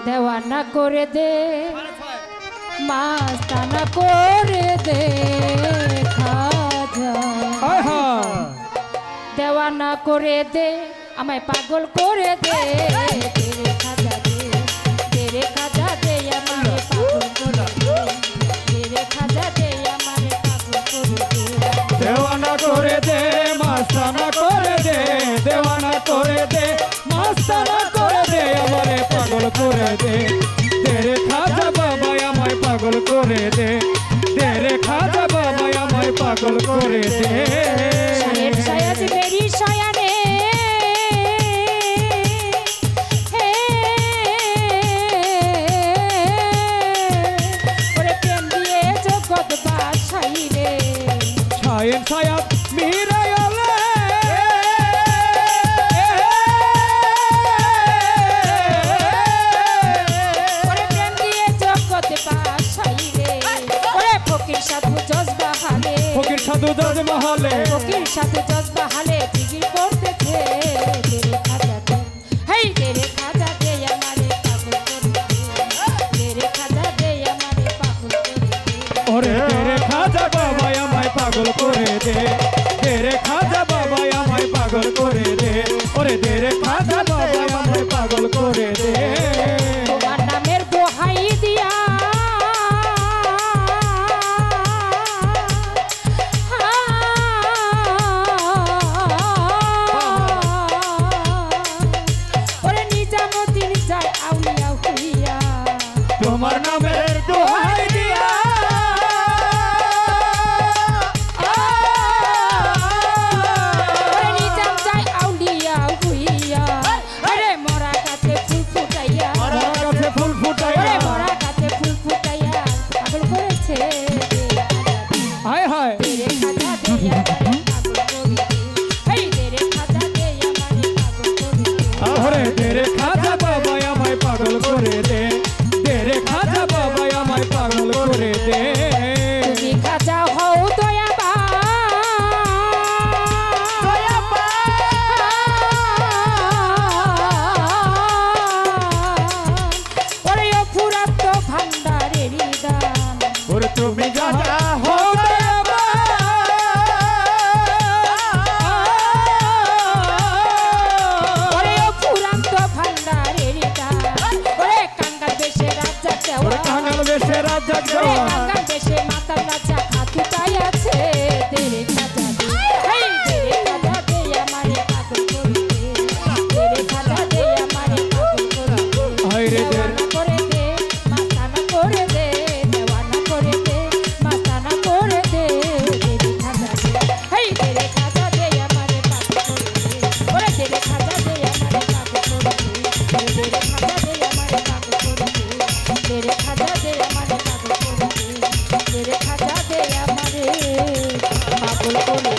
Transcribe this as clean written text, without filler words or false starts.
দেওয়ানা করে দে মাস্তানা করে দে খাজা দেওয়ানা করে দে আমায় পাগল করে দে তেরে খাজা দে আমারে পাগল করে দে তেরে খাজা দে আমারে পাগল করে দে দেওয়ানা করে দে মাস্তানা করে দে দেওয়ানা করে দে মাস্তানা করে দে আমারে পাগল করে দে তেরে খাজা বাবা আমায় পাগল করে দে তেরে খাজা বাবা আমায় পাগল করে দে শায়ের শায়াজ মেরি শায়ানে ওরে প্রেম দিয়ে জগৎ বাসাই রে শায়ের শায়াত মিরায় ফকির সাধু জজ মহলে ফকির সাধু জজ মহলে জিগির করতেছে তেরে খাজা দে হেই তেরে খাজা দে আমারে পাগল করে দে তেরে খাজা দে আমারে পাগল করে দে ওরে তেরে খাজা বাবা আমায় পাগল করে দে তেরে খাজা বাবা আমায় পাগল করে দে ওরে তেরে খাজা বাবা আমায় পাগল করে দে তোমার নামের দোহাই দিয়া তোমার নামের দোহাই দিয়া নিজাম চাই আউলিয়া হুইয়া আরে মরা কাছে ফুল ফুটাইয়া মরা কাছে ফুল ফুটাইয়া মরা কাছে ফুল ফুটাইয়া পাগল করেছে হায় হায় তেরে খাজা দে আমারে পাগল করে দে হেই তেরে খাজা দে আমারে পাগল করে দে আরে তেরে খাজা বাবা আমায় পাগল করে দে তেরে খাজা বাবা আমায় পাগল করে দে তুমি খাজা হও ওরে ও ফুরাত ভান্ডারেরই দান ওরে তুমি যাহা হও ওরে ও ফুরাত ভান্ডারেরই দান ওরে কাঙ্গাল বেশে রাজা দেওয়া ওরে কাঙ্গাল বেশে রাজা ওরে কাঙ্গাল বেশে মাতাল রাজা খাতুটাই আছে তেরে খাজা দে হেই তেরে খাজা দে আমারে পাগল করে দে তেরে খাজা দে আমারে পাগল করে দে হায় রে দেওয়ানা করে দে মাস্তানা করে দে দেওয়ানা করে দে মাস্তানা করে দে তেরে খাজা দে হেই তেরে খাজা দে আমারে পাগল করে দে ওরে তেরে খাজা দে আমারে পাগল করে দে তেরে খাজা দে আমারে পাগল করে দে তেরে খাজা দে আমারে পাগল করে দে তেরে খাজা দে আমারে পাগল করে